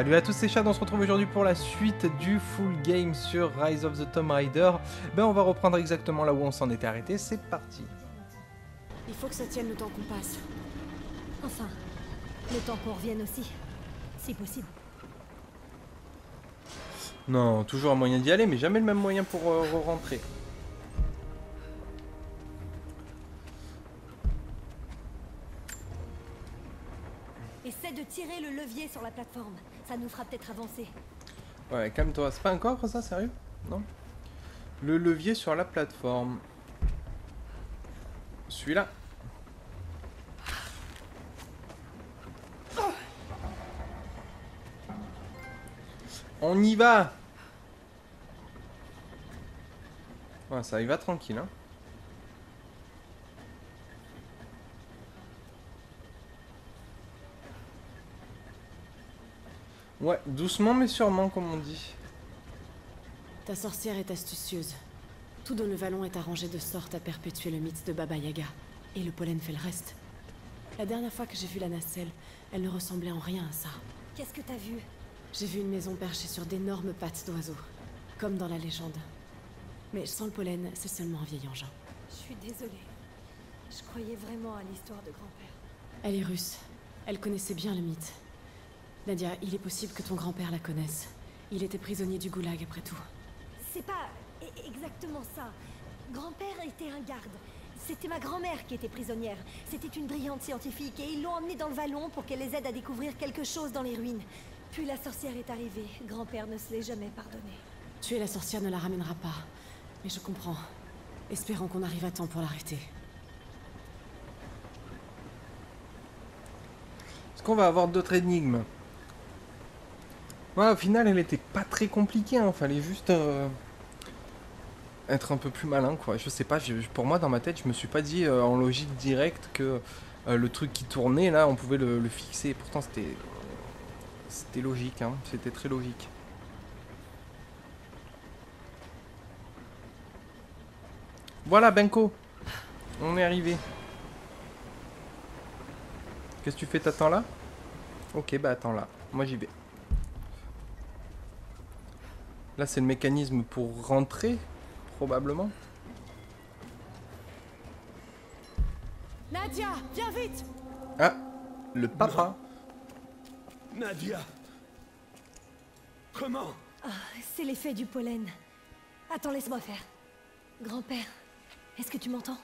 Salut à tous, c'est Chad, on se retrouve aujourd'hui pour la suite du full game sur Rise of the Tomb Raider. Ben on va reprendre exactement là où on s'en était arrêté, c'est parti. Il faut que ça tienne le temps qu'on passe. Enfin, le temps qu'on revienne aussi, si possible. Non, toujours un moyen d'y aller, mais jamais le même moyen pour rentrer. Essaie de tirer le levier sur la plateforme, ça nous fera peut-être avancer. Ouais, calme-toi, c'est pas un coffre ça, sérieux? Non? Le levier sur la plateforme. Celui-là. On y va! Ouais, ça y va tranquille, hein. Ouais, doucement mais sûrement, comme on dit. Ta sorcière est astucieuse. Tout dans le vallon est arrangé de sorte à perpétuer le mythe de Baba Yaga. Et le pollen fait le reste. La dernière fois que j'ai vu la nacelle, elle ne ressemblait en rien à ça. Qu'est-ce que t'as vu? J'ai vu une maison perchée sur d'énormes pattes d'oiseaux. Comme dans la légende. Mais sans le pollen, c'est seulement un vieil engin. Je suis désolée. Je croyais vraiment à l'histoire de grand-père. Elle est russe. Elle connaissait bien le mythe. Nadia, il est possible que ton grand-père la connaisse. Il était prisonnier du goulag après tout. C'est pas exactement ça. Grand-père était un garde. C'était ma grand-mère qui était prisonnière. C'était une brillante scientifique et ils l'ont emmenée dans le vallon pour qu'elle les aide à découvrir quelque chose dans les ruines. Puis la sorcière est arrivée. Grand-père ne se l'est jamais pardonné. Tuer la sorcière ne la ramènera pas. Mais je comprends. Espérons qu'on arrive à temps pour l'arrêter. Est-ce qu'on va avoir d'autres énigmes? Ouais, au final, elle était pas très compliquée, hein. Fallait juste être un peu plus malin, quoi. Je sais pas, pour moi, dans ma tête, je me suis pas dit en logique directe que le truc qui tournait, là, on pouvait le fixer. Pourtant, c'était logique, hein. C'était très logique. Voilà, Benko. On est arrivé. Qu'est-ce que tu fais? T'attends là? Ok, bah attends là. Moi, j'y vais. Là, c'est le mécanisme pour rentrer, probablement. Nadia, viens vite! Ah, le papa. Nadia. Comment? Ah, c'est l'effet du pollen. Attends, laisse-moi faire. Grand-père, est-ce que tu m'entends?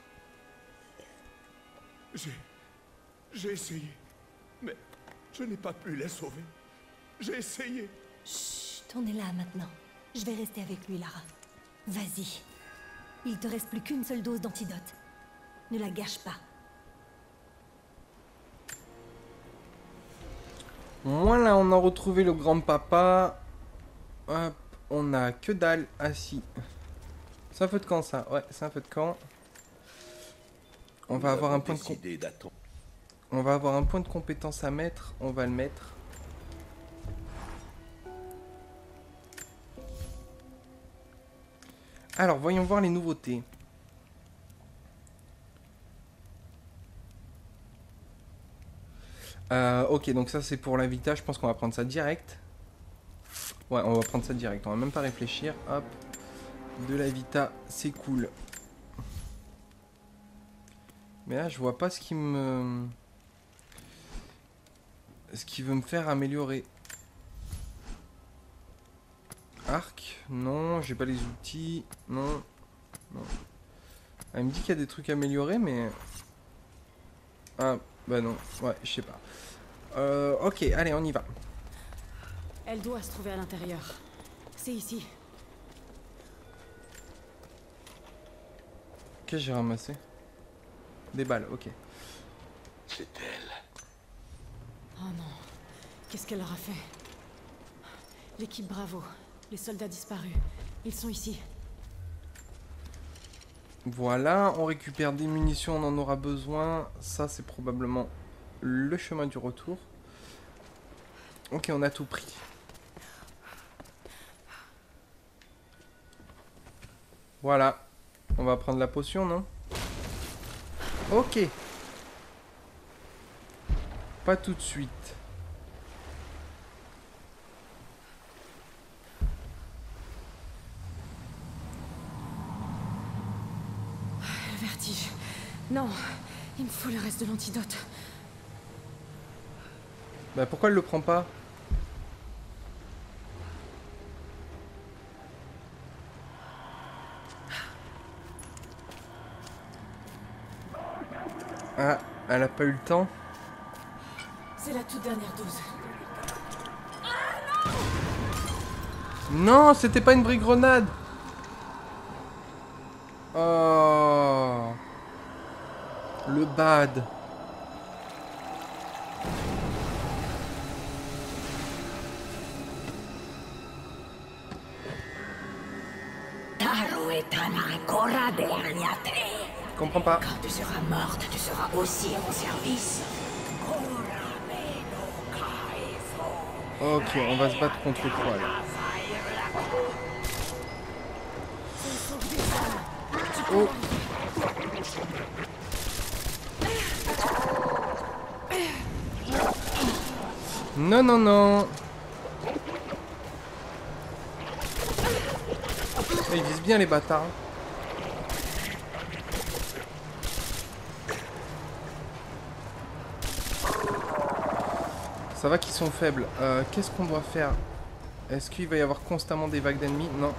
J'ai essayé, mais je n'ai pas pu la sauver. J'ai essayé. Chut, on est là maintenant. Je vais rester avec lui, Lara. Vas-y. Il te reste plus qu'une seule dose d'antidote. Ne la gâche pas. Voilà, on a retrouvé le grand-papa. Hop, on a que dalle. Ah si. C'est un feu de camp, ça. Ouais, c'est un feu de camp. On va avoir un point de On va avoir un point de compétence à mettre. On va le mettre. Alors, voyons voir les nouveautés. Ok, donc ça c'est pour la vita. Je pense qu'on va prendre ça direct. Ouais, on va prendre ça direct. On va même pas réfléchir. Hop. De la vita, c'est cool. Mais là, je vois pas ce qui me... ce qui veut me faire améliorer. Arc, non, j'ai pas les outils, non, non. Elle me dit qu'il y a des trucs améliorés, mais... Ah, bah non, ouais, je sais pas. Ok, allez, on y va. Elle doit se trouver à l'intérieur. C'est ici. Qu'est-ce que j'ai ramassé? Des balles, ok. C'est elle. Oh non. Qu'est-ce qu'elle leur a fait? L'équipe Bravo. Les soldats disparus. Ils sont ici. Voilà, on récupère des munitions, on en aura besoin. Ça, c'est probablement le chemin du retour. Ok, on a tout pris. Voilà. On va prendre la potion, non? Ok. Pas tout de suite. vertige. Non, il me faut le reste de l'antidote. Bah pourquoi elle le prend pas? Ah, elle a pas eu le temps. C'est la toute dernière dose. Non, c'était pas une vraie grenade. Oh. Le bad. Je comprends pas. Quand tu seras morte, tu seras aussi à mon service. Ok, on va se battre contre quoi là? Oh. Non, non, non. Ils visent bien les bâtards. Ça va qu'ils sont faibles. Qu'est-ce qu'on doit faire? Est-ce qu'il va y avoir constamment des vagues d'ennemis? Non.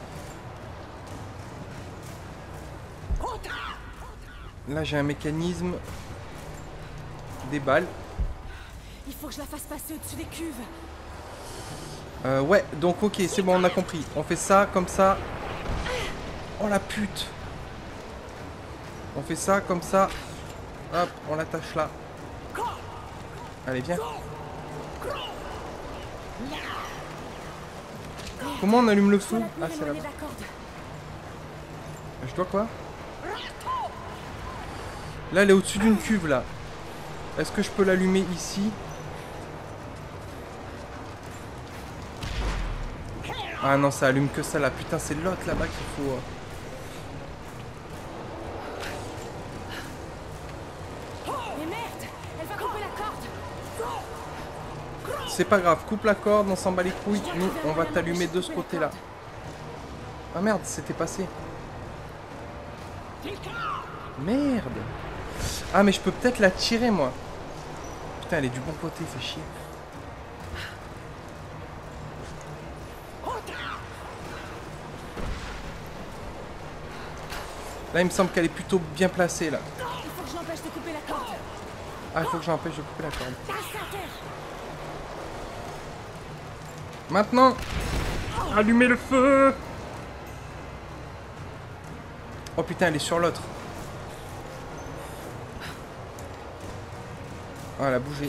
Là j'ai un mécanisme. Des balles. Il faut que je la fasse passer au-dessus des cuves. Ouais, donc ok, c'est bon, on a compris. On fait ça, comme ça. Oh la pute. On fait ça, comme ça. Hop, on l'attache là. Allez, viens. Comment on allume le feu? Ah, c'est là-bas. Je dois quoi? Là, elle est au-dessus d'une cuve, là. Est-ce que je peux l'allumer ici? Ah non, ça allume que ça, là. Putain, c'est l'autre, là-bas, qu'il faut... Mais merde, elle va couper la corde. C'est pas grave, coupe la corde, on s'en bat les couilles. Nous, on va t'allumer de ce côté-là. Ah merde, c'était passé. Merde. Ah, mais je peux peut-être la tirer, moi. Putain, elle est du bon côté, fait chier. Là, il me semble qu'elle est plutôt bien placée, là. Il faut que je l'empêche de couper la corde. Ah, il faut que j'empêche de couper la corde. Maintenant, allumez le feu. Oh putain, elle est sur l'autre. Oh, elle a bougé.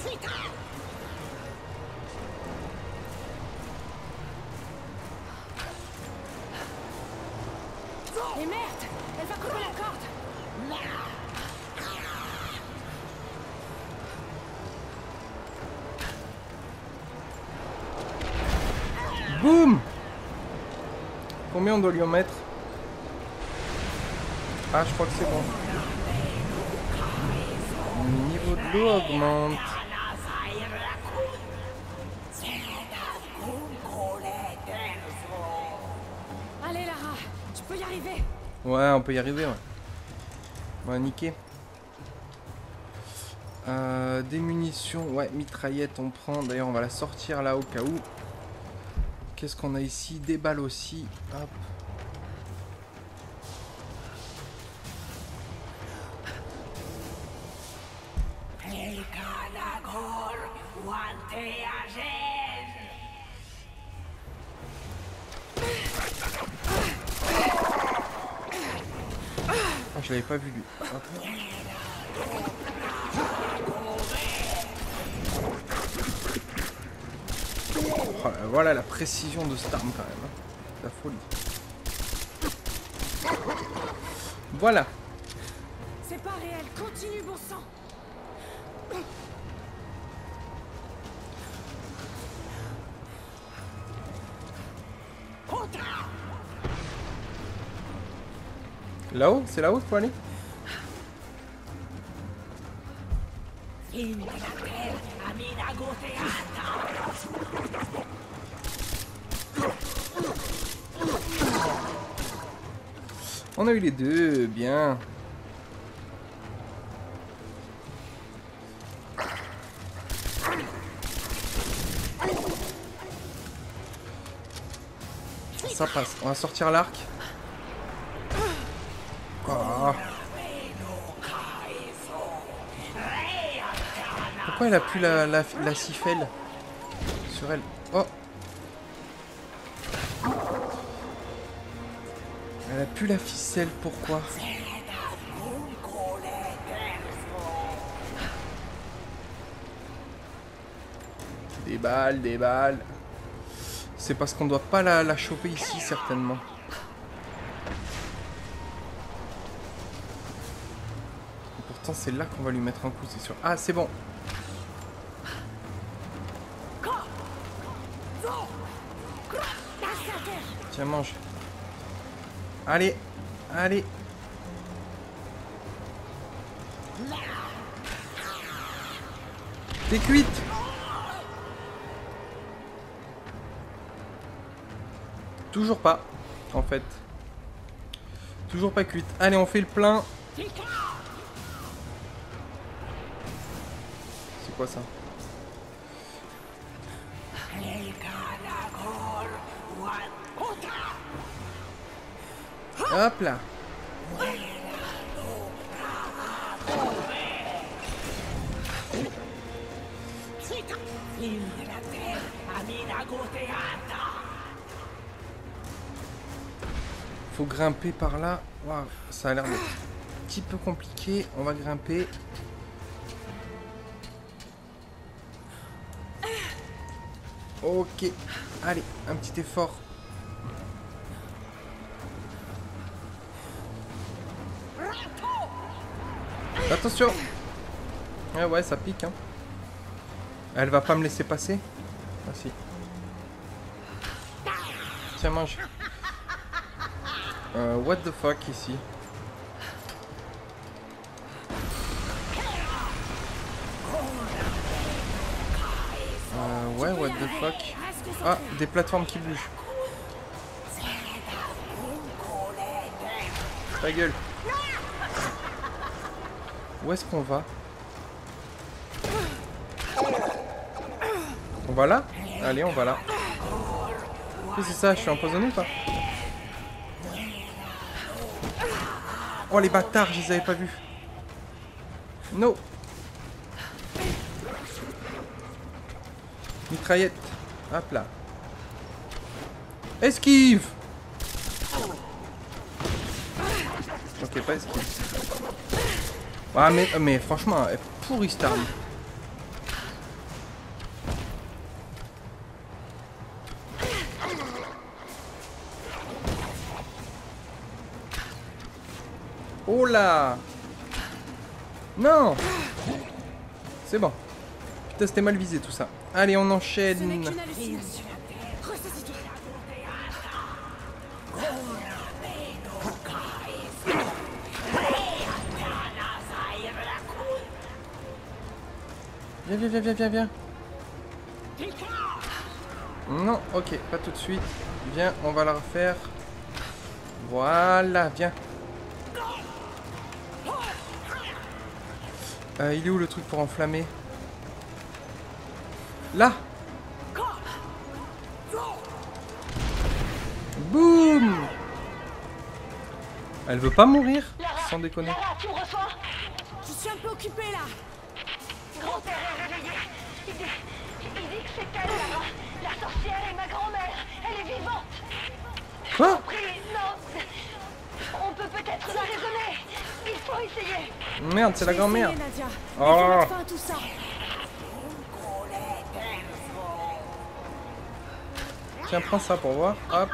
Mais merde, elle va couper la corde. Boum. Combien on doit lui en mettre? Ah, je crois que c'est bon. Le niveau de l'eau augmente. Allez Lara, tu peux y arriver. Ouais, on peut y arriver, ouais. Ouais, nickel. Des munitions, ouais, mitraillette on prend. D'ailleurs, on va la sortir là au cas où. Qu'est-ce qu'on a ici? Des balles aussi. Hop. Ah, je l'avais pas vu lui. Hop. Oh, voilà la précision de cette arme quand même. Hein. La folie. Voilà. C'est pas réel, continue bon sang. Là-haut? C'est là-haut qu'il faut aller? On a eu les deux, bien. Ça passe. On va sortir l'arc. Oh. Pourquoi elle a plus la siffelle sur elle? Oh. Elle a plus la ficelle, pourquoi? Des balles, des balles. C'est parce qu'on doit pas la choper ici, certainement. Et pourtant, c'est là qu'on va lui mettre un coup, c'est sûr. Ah, c'est bon. Tiens, mange. Allez, allez. T'es cuite. Toujours pas, en fait. Toujours pas cuite. Allez, on fait le plein. C'est quoi ça? Hop là. Faut grimper par là. Waouh, ça a l'air d'être un petit peu compliqué. On va grimper. Ok. Allez, un petit effort. Attention. Ah ouais, ça pique, hein. Elle va pas me laisser passer? Ah si. Tiens, mange. What the fuck ici? Ouais, what the fuck? Ah, des plateformes qui bougent. Ta gueule. Où est-ce qu'on va? On va là? Allez, on va là. Qu'est-ce que c'est ça? Je suis empoisonné ou pas? Oh les bâtards, je les avais pas vus. No. Mitraillette. Hop là. Esquive. Ok, pas esquive. Ah mais franchement, elle est pourrie cette arme. Oh là! Non! C'est bon. Putain, c'était mal visé tout ça. Allez, on enchaîne. Viens. Non, ok, pas tout de suite. Viens, on va la refaire. Voilà, viens. Il est où le truc pour enflammer? Là! Boum! Elle veut pas mourir? Sans déconner. Lara, tu me reçois? Je suis un peu occupée là. Grand-père est réveillé. Il dit que c'est elle, Lara. La sorcière est ma grand-mère. Elle est vivante. Quoi? Prie, non. On peut peut-être la raisonner. Il faut essayer. Merde, c'est la grand-mère. Nadia. Oh. Mais faut mettre fin à tout ça. Tiens, prends ça pour voir. Hop.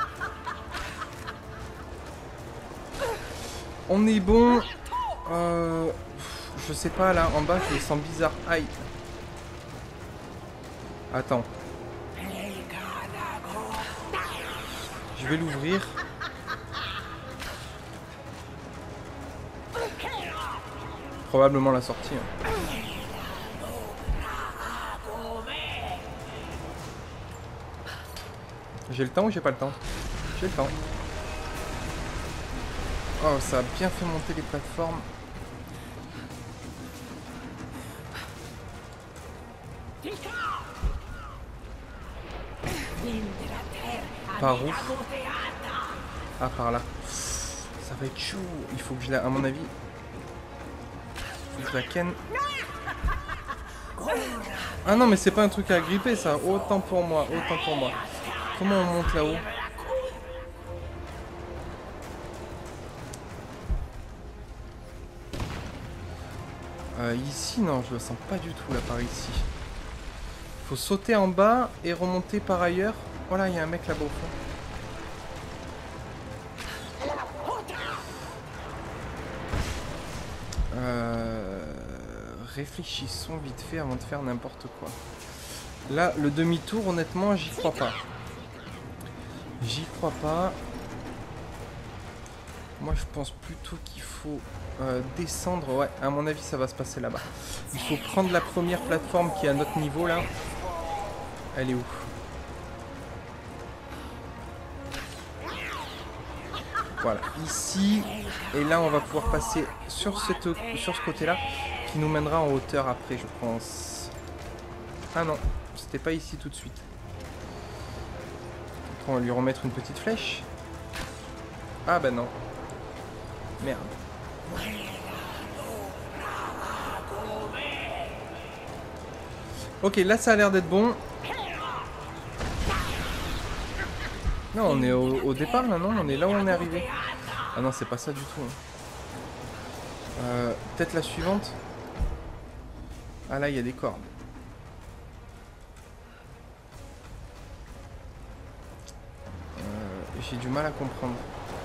On est bon. Je sais pas, là, en bas, je le sens bizarre. Aïe. Attends. Je vais l'ouvrir. Probablement la sortie. Hein. J'ai le temps ou j'ai pas le temps? J'ai le temps. Oh, ça a bien fait monter les plateformes. Par où? Ah, par là. Ça va être chaud. Il faut que je la... À mon avis... Faut que je la ken. Ah non, mais c'est pas un truc à gripper, ça. Autant pour moi, autant pour moi. Comment on monte là-haut? Ici, non, je le sens pas du tout, là, par ici. Faut sauter en bas et remonter par ailleurs. Voilà, il y a un mec là-bas au fond. Réfléchissons vite fait avant de faire n'importe quoi. Là, le demi-tour, honnêtement, j'y crois pas. J'y crois pas. Moi, je pense plutôt qu'il faut descendre. Ouais, à mon avis, ça va se passer là-bas. Il faut prendre la première plateforme qui est à notre niveau, là. Elle est où? Voilà, ici. Et là, on va pouvoir passer sur ce côté-là, qui nous mènera en hauteur après, je pense. Ah non, c'était pas ici tout de suite. On va lui remettre une petite flèche. Ah bah non. Merde. Ok, là ça a l'air d'être bon. Non, on est au départ là, non? On est là où on est arrivé. Ah non, c'est pas ça du tout. Peut-être la suivante. Ah là, il y a des cordes. J'ai du mal à comprendre.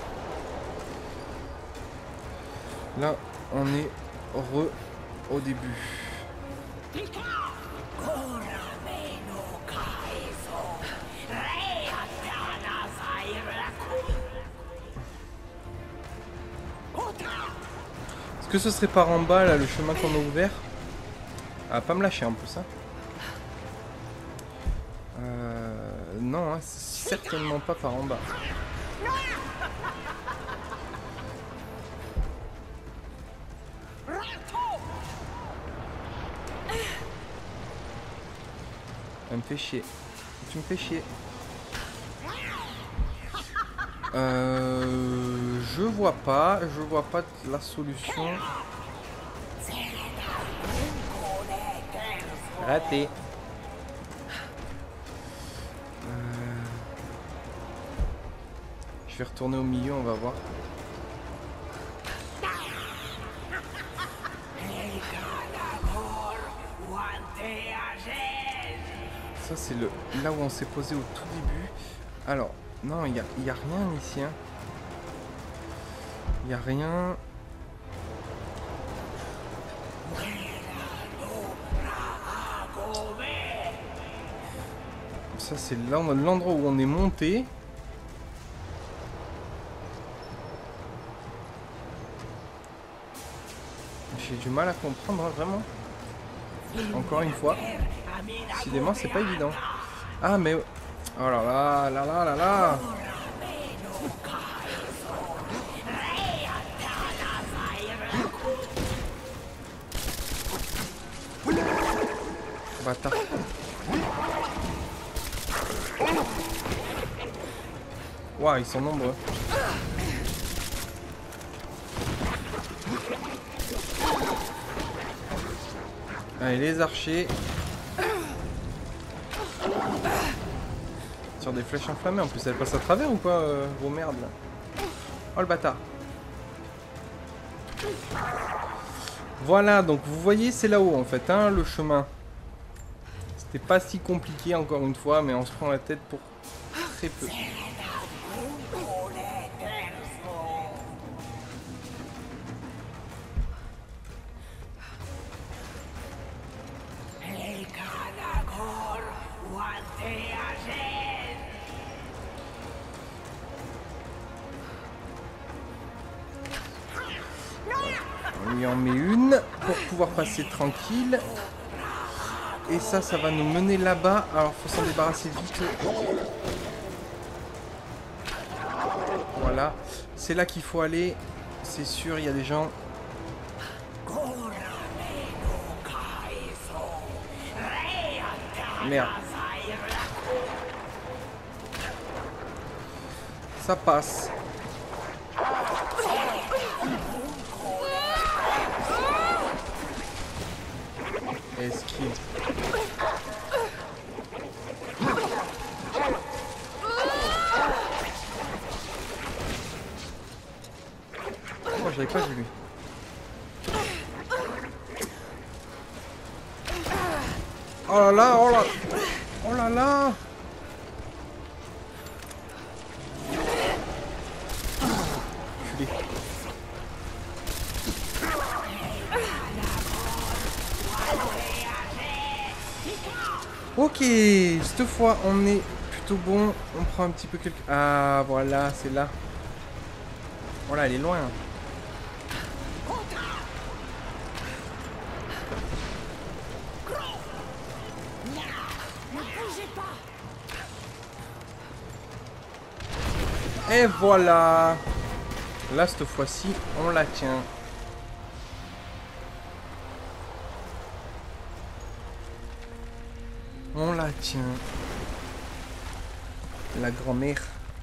Là, on est au début. Est-ce que ce serait par en bas, là, le chemin qu'on a ouvert? Ah, pas me lâcher en plus, hein. Non, hein, c'est certainement pas par en bas. Elle me fait chier. Tu me fais chier. Je vois pas la solution. Raté. Je vais retourner au milieu, on va voir. Ça c'est là où on s'est posé au tout début. Alors, non, il y a rien ici. Hein. Il y a rien. Ça c'est là l'endroit où on est monté. J'ai du mal à comprendre, hein, vraiment. Encore une fois. Décidément, c'est pas évident. Ah, mais... Oh là là, là là là là. Bâtard. Waouh, ils sont nombreux. Allez, les archers. Sur des flèches enflammées, en plus elle passe à travers ou quoi, vos merdes là. Oh le bâtard. Voilà, donc vous voyez c'est là-haut en fait, hein, le chemin. C'était pas si compliqué encore une fois, mais on se prend la tête pour très peu. On lui en met une pour pouvoir passer tranquille. Et ça va nous mener là-bas. Alors faut s'en débarrasser vite. Voilà. C'est là qu'il faut aller. C'est sûr, il y a des gens. Merde. Ça passe. Esquive. Oh, j'avais pas vu lui. Oh là là, oh là, oh là là. Culé. Ok, cette fois on est plutôt bon. On prend un petit peu quelques... Ah voilà, c'est là. Voilà, elle est loin. Et voilà. Là, cette fois-ci, on la tient. On la tient. La grand-mère.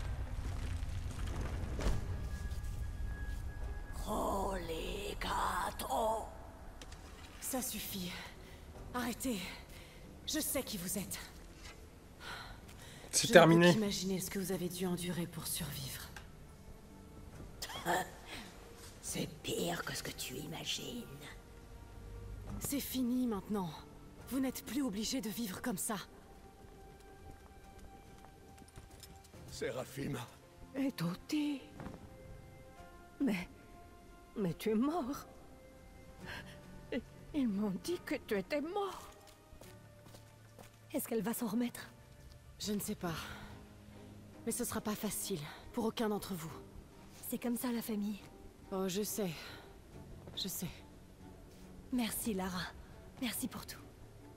Oh les gâteaux. Ça suffit. Arrêtez. Je sais qui vous êtes. C'est Je terminé. ne peux qu'imaginer ce que vous avez dû endurer pour survivre. C'est pire que ce que tu imagines. C'est fini maintenant. Vous n'êtes plus obligé de vivre comme ça. Séraphim. Et Toti. Mais tu es mort. Ils m'ont dit que tu étais mort. Est-ce qu'elle va s'en remettre? Je ne sais pas. Mais ce sera pas facile, pour aucun d'entre vous. C'est comme ça la famille. Oh, je sais. Je sais. Merci Lara. Merci pour tout.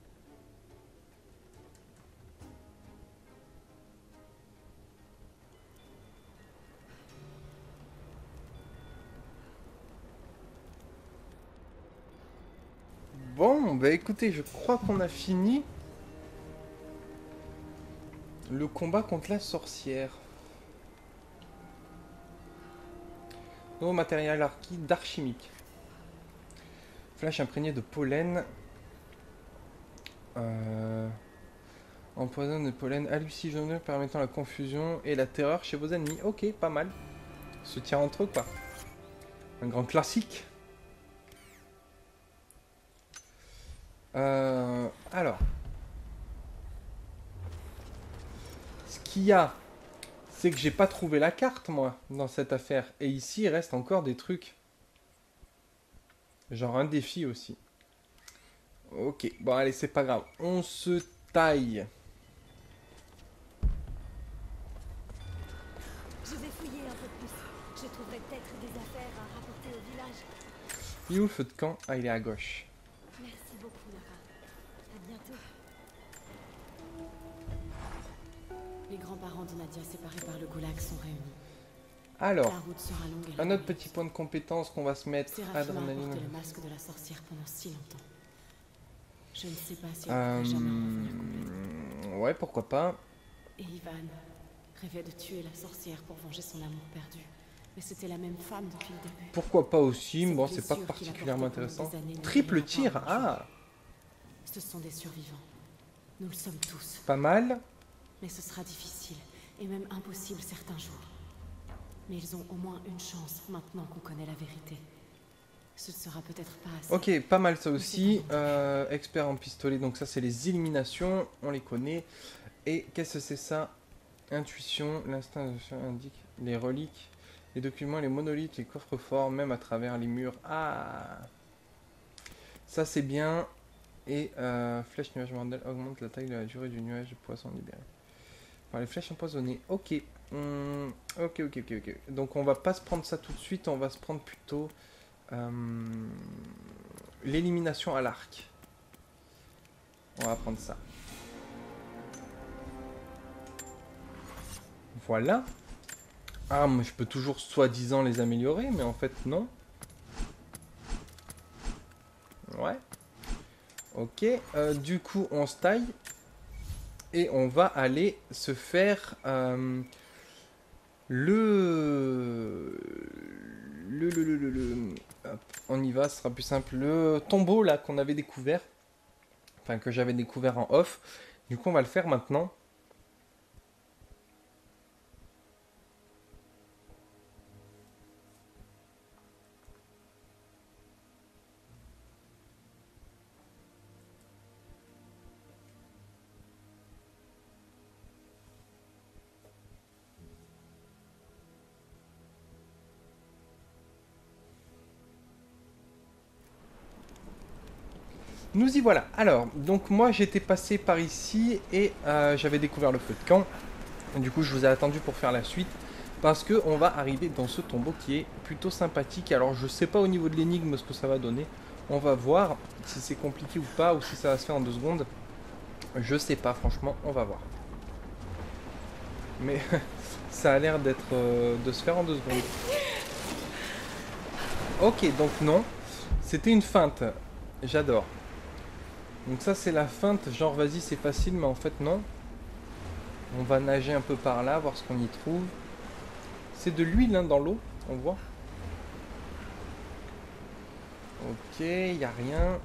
Bon, bah écoutez, je crois qu'on a fini le combat contre la sorcière. Nouveau matériel d'art chimique. Flash imprégné de pollen. Empoisonne de pollen hallucinogène permettant la confusion et la terreur chez vos ennemis. Ok, pas mal. Se tient entre eux, quoi. Un grand classique. Alors. Ce qu'il y a, c'est que j'ai pas trouvé la carte, moi, dans cette affaire. Et ici, il reste encore des trucs. Genre un défi aussi. Ok, bon, allez, c'est pas grave. On se taille. Je vais fouiller un peu plus. Je trouverai peut-être des affaires à rapporter au village. Il est où le feu de camp? Ah, il est à gauche. Merci beaucoup Lara. À bientôt. Les grands-parents de Nadia séparés par le goulag sont réunis. Alors, La route sera longue et un autre laborieuse. petit point de compétence qu'on va se mettre. Séraphine a Adrénaline. porté le masque de la sorcière pendant si longtemps. Je ne sais pas si elle pourrait jamais en revenir complètement. Ouais, pourquoi pas. Et Ivan rêvait de tuer la sorcière pour venger son amour perdu. Mais c'était la même femme depuis le début. Pourquoi pas aussi, Cette bon, c'est pas blessure qu'il a particulièrement portée pendant intéressant. des années ne Triple devrait tir, pas avoir ah, Ce sont des survivants. Nous le sommes tous. pas mal. Mais ce sera difficile, et même impossible certains jours. Mais ils ont au moins une chance, maintenant qu'on connaît la vérité. Ce ne sera peut-être pas assez. Ok, pas mal ça aussi. Expert en pistolet, donc ça c'est les éliminations, on les connaît. Et qu'est-ce que c'est ça? Intuition, l'instinct de chien indique les reliques, les documents, les monolithes, les coffres forts, même à travers les murs. Ah, ça c'est bien. Et flèche nuage mandel augmente la taille de la durée du nuage de poisson libéré par les flèches empoisonnées. Ok. Ok. Donc on va pas se prendre ça tout de suite, on va se prendre plutôt l'élimination à l'arc. On va prendre ça. Voilà. Ah, mais je peux toujours soi-disant les améliorer, mais en fait non. Ouais. Ok. Du coup, on se taille. Et on va aller se faire hop, on y va, ce sera plus simple. Le tombeau là qu'on avait découvert. Enfin, que j'avais découvert en off. Du coup, on va le faire maintenant. Nous y voilà. Alors, donc moi j'étais passé par ici et j'avais découvert le feu de camp. Et du coup, je vous ai attendu pour faire la suite parce que on va arriver dans ce tombeau qui est plutôt sympathique. Alors, je sais pas au niveau de l'énigme ce que ça va donner. On va voir si c'est compliqué ou pas ou si ça va se faire en 2 secondes. Je sais pas, franchement, on va voir. Mais ça a l'air d'être de se faire en 2 secondes. Ok, donc non, c'était une feinte. J'adore. Donc ça c'est la feinte, genre vas-y c'est facile, mais en fait non. On va nager un peu par là, voir ce qu'on y trouve. C'est de l'huile hein, dans l'eau, on voit. Ok, il n'y a rien.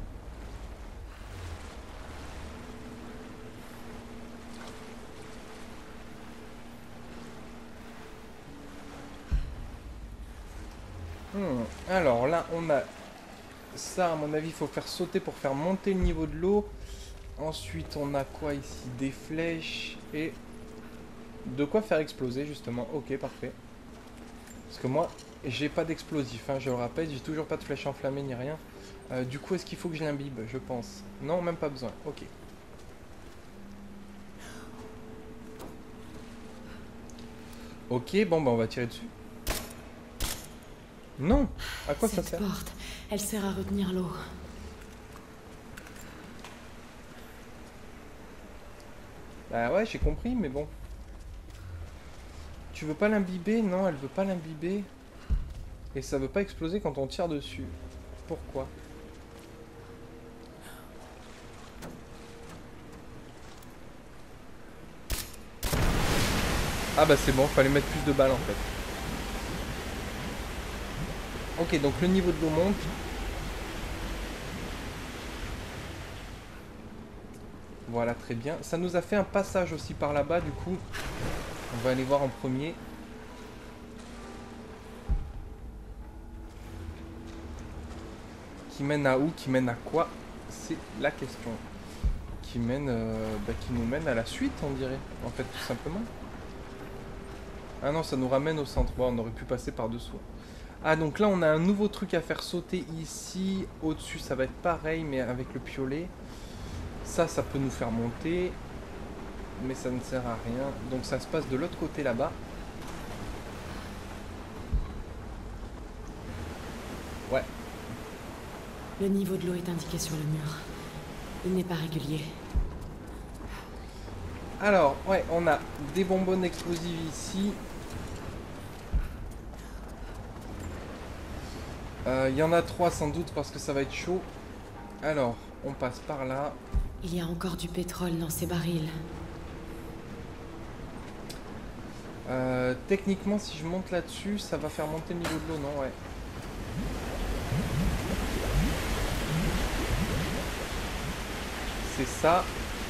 Alors là on a ça, à mon avis il faut faire sauter pour faire monter le niveau de l'eau. Ensuite on a quoi ici? Des flèches et de quoi faire exploser justement. Ok, parfait. Parce que moi j'ai pas d'explosif hein, je le rappelle, j'ai toujours pas de flèche enflammée ni rien. Du coup est-ce qu'il faut que je l'imbibe? Je pense. Non, même pas besoin, ok. Ok, bon bah on va tirer dessus. Non. À quoi ça Cette sert? porte, elle sert à retenir l'eau. Bah ouais, j'ai compris, mais bon. Tu veux pas l'imbiber? Non, elle veut pas l'imbiber. Et ça veut pas exploser quand on tire dessus. Pourquoi? Ah bah c'est bon, fallait mettre plus de balles en fait. Ok, donc le niveau de l'eau monte. Voilà, très bien. Ça nous a fait un passage aussi par là-bas, du coup. On va aller voir en premier. Qui mène à où? Qui mène à quoi? C'est la question. Qui mène, qui nous mène à la suite, on dirait. En fait, tout simplement. Ah non, ça nous ramène au centre. Bon, on aurait pu passer par-dessous. Ah, donc là, on a un nouveau truc à faire sauter ici. Au-dessus, ça va être pareil, mais avec le piolet. Ça peut nous faire monter. Mais ça ne sert à rien. Donc ça se passe de l'autre côté là-bas. Ouais. Le niveau de l'eau est indiqué sur le mur. Il n'est pas régulier. Alors, ouais, on a des bonbonnes explosives ici. Il y en a 3 sans doute parce que ça va être chaud. Alors, on passe par là. Il y a encore du pétrole dans ces barils. Techniquement, si je monte là-dessus, ça va faire monter le niveau de l'eau, non? Ouais. C'est ça.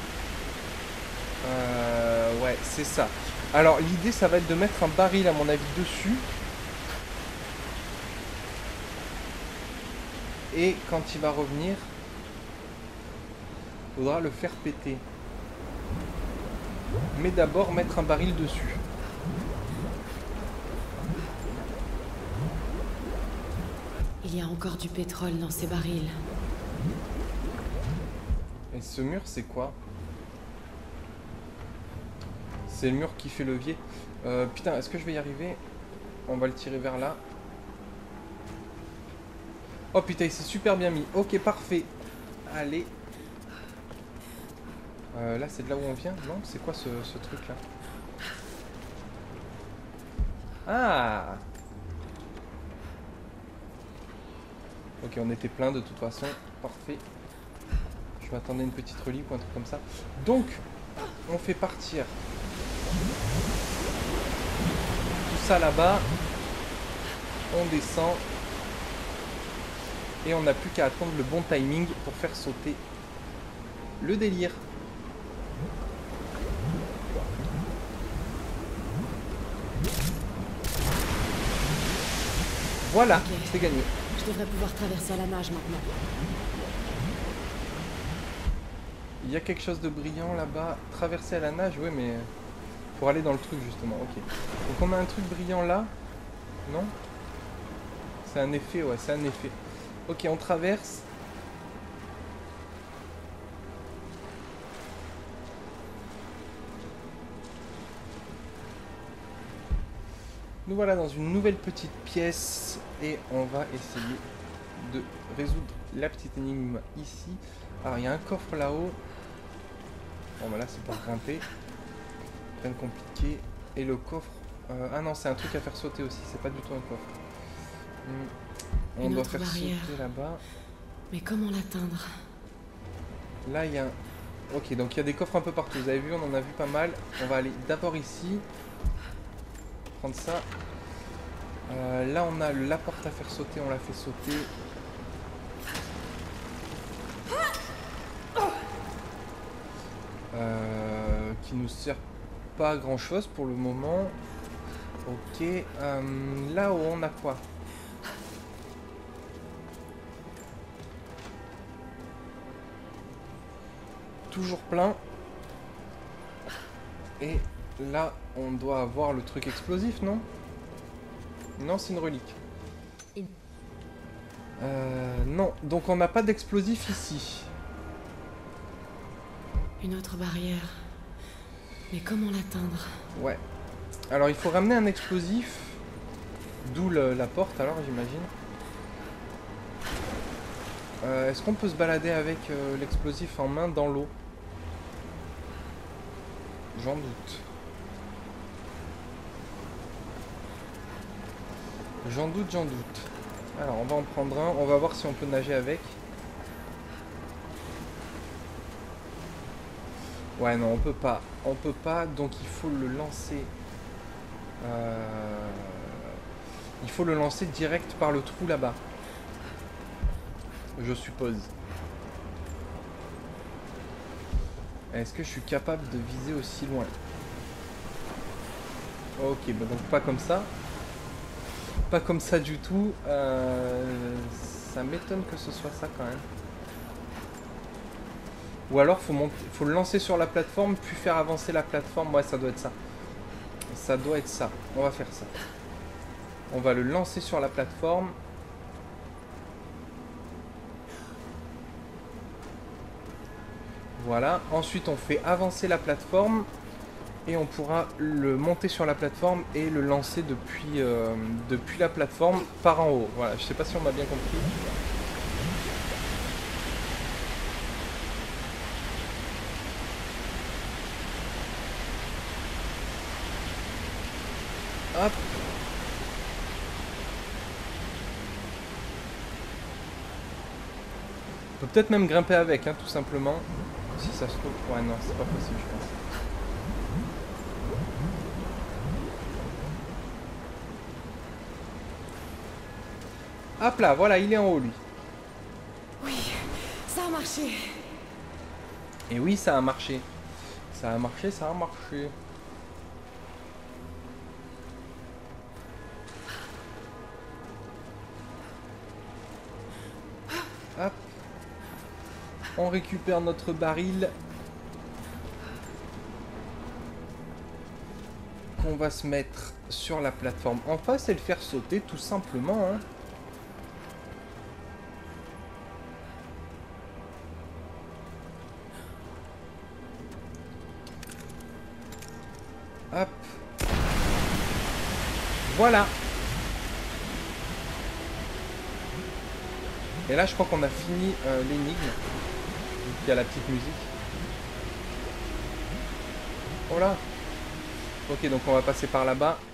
Ouais, c'est ça. Alors, l'idée, ça va être de mettre un baril, à mon avis, dessus. Et quand il va revenir, il faudra le faire péter. Mais d'abord, mettre un baril dessus. Il y a encore du pétrole dans ces barils. Et ce mur, c'est quoi? C'est le mur qui fait levier. Putain, est-ce que je vais y arriver? On va le tirer vers là. Oh putain, il s'est super bien mis. Ok, parfait. Allez. Là, c'est de là où on vient? Non? C'est quoi ce truc-là? Ah! Ok, on était plein de toute façon. Parfait. Je m'attendais à une petite relique ou un truc comme ça. Donc, on fait partir tout ça là-bas. On descend. Et on n'a plus qu'à attendre le bon timing pour faire sauter le délire. Voilà, Ok. c'est gagné. Je devrais pouvoir traverser à la nage maintenant. Il y a quelque chose de brillant là-bas. Traverser à la nage, oui, mais pour aller dans le truc justement. Ok. Donc on a un truc brillant là. Non? C'est un effet, ouais, c'est un effet. Ok, on traverse. Nous voilà dans une nouvelle petite pièce et on va essayer de résoudre la petite énigme ici. Alors il y a un coffre là-haut. Bon bah là c'est pour grimper. Rien de compliqué. Et le coffre... ah non, c'est un truc à faire sauter aussi, c'est pas du tout un coffre. On Une doit autre faire barrière. sauter là-bas. Mais comment l'atteindre? Là il y a un... Ok, donc il y a des coffres un peu partout, vous avez vu, on en a vu pas mal. On va aller d'abord ici. Prendre ça. Là on a la porte à faire sauter, on l'a fait sauter. Qui nous sert pas à grand chose pour le moment. Ok, là-haut on a quoi? Toujours plein. Et là on doit avoir le truc explosif, non? Non, c'est une relique. Non, donc on n'a pas d'explosif ici. Une autre barrière. Mais comment l'atteindre? Ouais. Alors il faut ramener un explosif. D'où la porte alors j'imagine. Est-ce qu'on peut se balader avec l'explosif en main dans l'eau? J'en doute. J'en doute, j'en doute. Alors on va en prendre un. On va voir si on peut nager avec. Ouais non on peut pas. On peut pas donc il faut le lancer. Il faut le lancer direct par le trou là-bas. Je suppose. Est-ce que je suis capable de viser aussi loin? Ok, bah donc pas comme ça. Pas comme ça du tout. Ça m'étonne que ce soit ça quand même. Ou alors faut le lancer sur la plateforme, puis faire avancer la plateforme. Ouais, ça doit être ça. Ça doit être ça. On va faire ça. On va le lancer sur la plateforme. Voilà. Ensuite, on fait avancer la plateforme. Et on pourra le monter sur la plateforme et le lancer depuis la plateforme par en haut. Voilà, je sais pas si on m'a bien compris. Hop. On peut peut-être même grimper avec, hein, tout simplement. Si ça se trouve... Ouais, non, c'est pas possible, je pense. Hop là, voilà, il est en haut, lui. Oui, ça a marché. Et oui, ça a marché. Ça a marché, ça a marché. Hop. On récupère notre baril. Qu'on va se mettre sur la plateforme en face et le faire sauter tout simplement, hein. Hop. Voilà. Et là, je crois qu'on a fini l'énigme. Il y a la petite musique. Oh là. Ok, donc on va passer par là-bas. En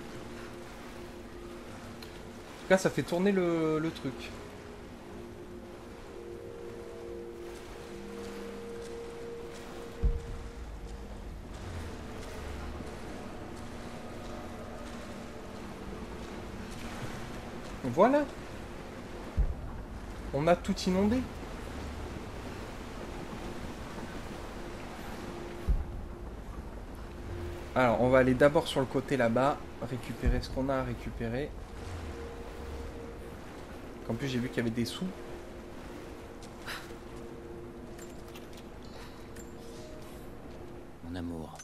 tout cas, ça fait tourner le truc. Voilà. On a tout inondé. Alors, on va aller d'abord sur le côté là-bas, récupérer ce qu'on a à récupérer. En plus, j'ai vu qu'il y avait des sous. Mon amour.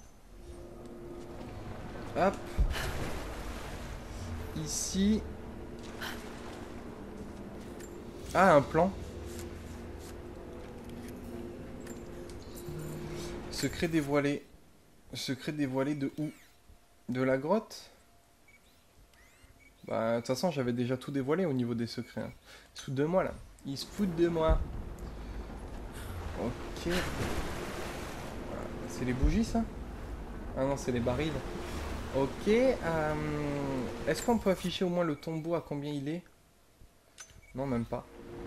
Hop. Ici. Ah, un plan. Secret dévoilé. Secret dévoilé de où? De la grotte? Bah, de toute façon, j'avais déjà tout dévoilé au niveau des secrets. Hein. Ils se foutent de moi, là. Ils se foutent de moi. Ok. Voilà. C'est les bougies, ça? Ah non, c'est les barils. Ok. Est-ce qu'on peut afficher au moins le tombeau à combien il est? Non, même pas.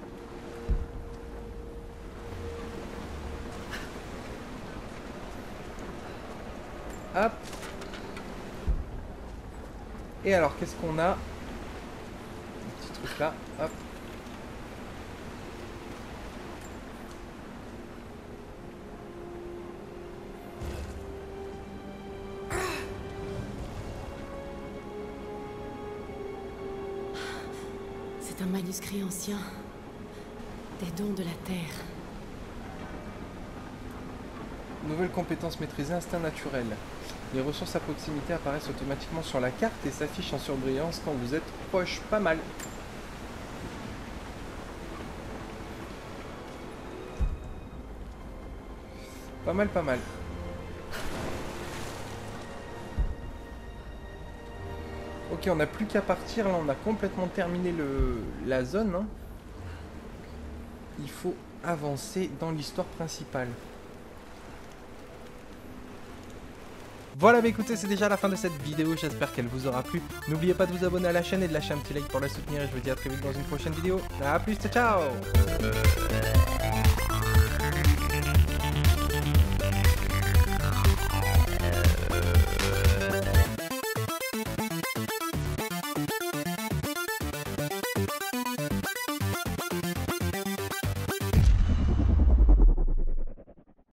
Hop. Et alors, qu'est-ce qu'on a? Un petit truc là. Hop. C'est un manuscrit ancien. Des dons de la Terre. Nouvelle compétence maîtrisée, instinct naturel. Les ressources à proximité apparaissent automatiquement sur la carte et s'affichent en surbrillance quand vous êtes proche. Pas mal. Pas mal, pas mal. Ok, on n'a plus qu'à partir. Là, on a complètement terminé la zone. Hein. Il faut avancer dans l'histoire principale. Voilà, bah écoutez, c'est déjà la fin de cette vidéo, j'espère qu'elle vous aura plu. N'oubliez pas de vous abonner à la chaîne et de lâcher un petit like pour la soutenir. Et je vous dis à très vite dans une prochaine vidéo. A plus, ciao ciao.